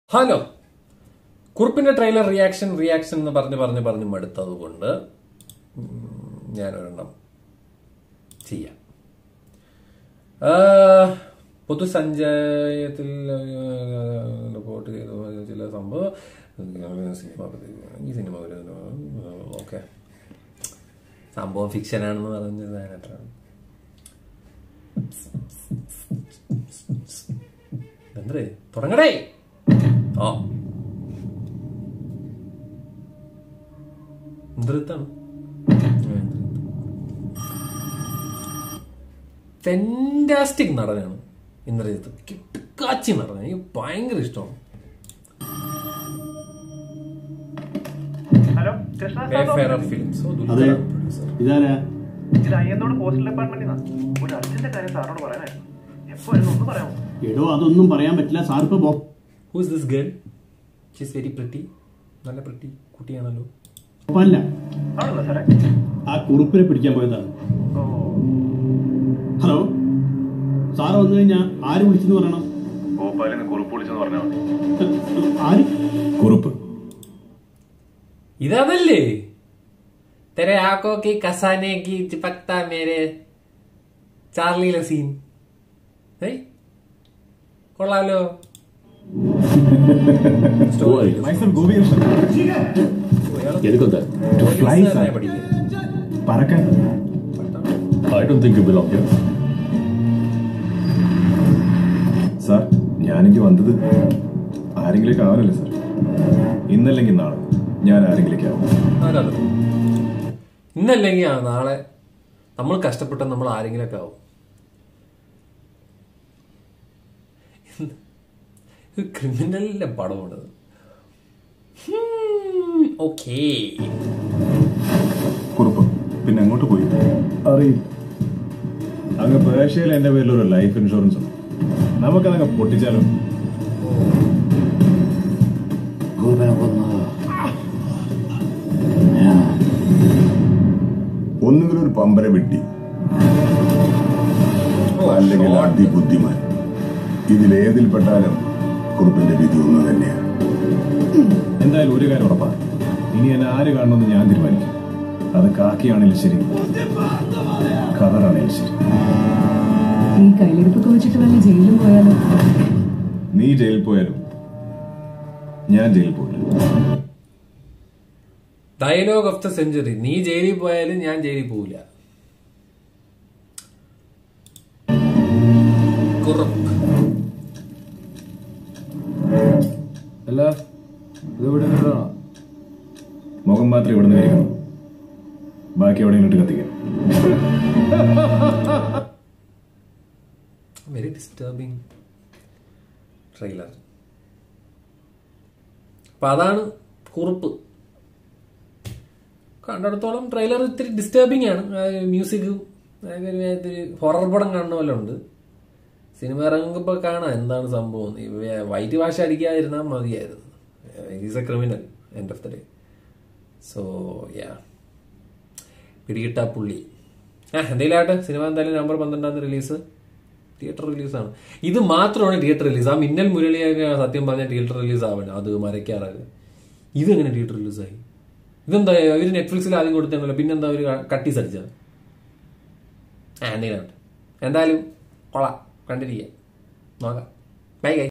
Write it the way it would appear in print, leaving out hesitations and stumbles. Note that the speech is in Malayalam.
ഹലോ, കുറുപ്പിന്റെ ട്രെയിലർ റിയാക്ഷൻ എന്ന് പറഞ്ഞ് മടുത്തതുകൊണ്ട് ഞാനൊരെണ്ണം ചെയ്യാം. പൊതുസഞ്ചയത്തിൽ റിപ്പോർട്ട് ചെയ്ത ചില സംഭവം സിനിമ ഓക്കെ, സംഭവം ഫിക്ഷനാണെന്ന് പറഞ്ഞത് ഞാനായിട്ടാണ്. എന്തേ തുടങ്ങടേ? ആ എന്താണ് ഫെന്റാസ്റ്റിക് നടനാണ് ഇന്ദ്രജിത്ത്. കിട്ടുക്കാച്ചി നടന, എനിക്ക് ഭയങ്കര ഇഷ്ടമാണ്. അതൊന്നും പറയാൻ പറ്റില്ല sir. Who is this girl? She's very pretty. നല്ല പ്രിറ്റി കുട്ടിയാണല്ലോ. അല്ല, ആ കുറുപ്പിനെ പിടിക്കാൻ പോയതാണ്. ഹലോ, സാറ് വന്നു കഴിഞ്ഞാൽ ആര് വിളിച്ചെന്ന് പറയണം? ആര്? കുറുപ്പ്. ഇതല്ലേ തെരെ ആക്കോ കി കസാനെ കി ചിപക്ത മേരെ ചാർലിയിലെ സീൻ. കൊള്ളാലോ. സാർ, ഞാനെനിക്ക് വന്നത് ആരെങ്കിലേക്ക് ആവാനല്ലേ സാർ. ഇന്നല്ലെങ്കിൽ നാളെ ഞാൻ ആരെങ്കിലേക്ക് ആവും. ഇന്നല്ലെങ്കിൽ നാളെ നമ്മൾ കഷ്ടപ്പെട്ട നമ്മൾ ആരെങ്കിലൊക്കെ ആവും. ക്രിമിനലിന്റെ പടമാണ്. ഓക്കേ, കുറുപ്പ് പിന്നെ അങ്ങോട്ട് പോയി അറിയില്ല. അങ്ങ് പേർഷ്യയിൽ എന്റെ പേരിലൊരു ലൈഫ് ഇൻഷുറൻസ് ഉണ്ട്. നമുക്കതങ്ങ് പൊട്ടിച്ചാലും. ഒന്നുകിൽ ഒരു പമ്പര വെട്ടി, അല്ലെങ്കിൽ അതിബുദ്ധിമാൻ. ഇതിലേതിൽപ്പെട്ടാലും കുറുപ്പിന്റെ വിധി ഒന്ന് തന്നെയാണ്. എന്തായാലും ഒരു കാര്യം ഉറപ്പാണ്, ഇനി എന്നെ ആര് കാണണമെന്ന് ഞാൻ തീരുമാനിക്കും. അത് കാക്കിയാണെങ്കിലും ശരി, ഖദറാണെങ്കിലും ശരി. ഈ കയ്യിലെടുപ്പൊക്കെ വെച്ചിട്ട് വല്ല ജയിലിൽ പോയാലോ? നീ ജയിലിൽ പോയാലും ഞാൻ ജയിലിൽ പോയില്ല. Dialogue of the century. നീ ജയിലിൽ പോയാലും ഞാൻ ജയിലിൽ പോവില്ല. അല്ല, ഇതിവിടെ മുഖം മാത്രം ഇവിടെ നിന്ന് കഴിക്കണം, ബാക്കി എവിടെ ഇങ്ങോട്ട് കത്തിക്കാം. Very disturbing trailer. അപ്പൊ അതാണ് കുറുപ്പ്. കണ്ടിടത്തോളം ട്രെയിലർ ഇത്തിരി ഡിസ്റ്റർബിങ് ആണ്. മ്യൂസിക് ഹൊറർ പടം കാണുന്ന പോലെ ഉണ്ട്. സിനിമ ഇറങ്ങുമ്പോൾ കാണാം എന്താണ് സംഭവം. വൈറ്റ് വാഷ് അടിക്കാതിരുന്നാൽ മതിയായിരുന്നു. Is a criminal end of the day. So yeah, പിടികിട്ടാ പുള്ളി. എന്തെങ്കിലും ആട്ടെ, സിനിമ എന്തായാലും നവംബർ 12 റിലീസ്. തിയേറ്റർ റിലീസാണ്. ഇത് മാത്രമാണ് തിയേറ്റർ റിലീസ്. ആ മിന്നൽ മുരളിയൊക്കെ സത്യം പറഞ്ഞാൽ തിയേറ്റർ റിലീസ് ആവണം. അത് മരയ്ക്കാറാണ്. ഇതെങ്ങനെ തിയേറ്റർ റിലീസായി? ഇതെന്താ അവര് നെറ്റ്ഫ്ലിക്സിൽ ആദ്യം കൊടുത്തല്ലോ, പിന്നെന്താ അവര് കട്ടീസ് അടിച്ചത്? എന്തെങ്കിലും എന്തായാലും കൊള്ളാം, കണ്ടിരിക്കുക, നോക്കാം. Bye guys.